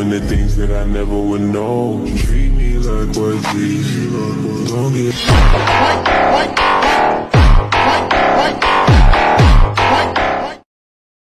and the things that I never would know. Treat me like what's easy, don't get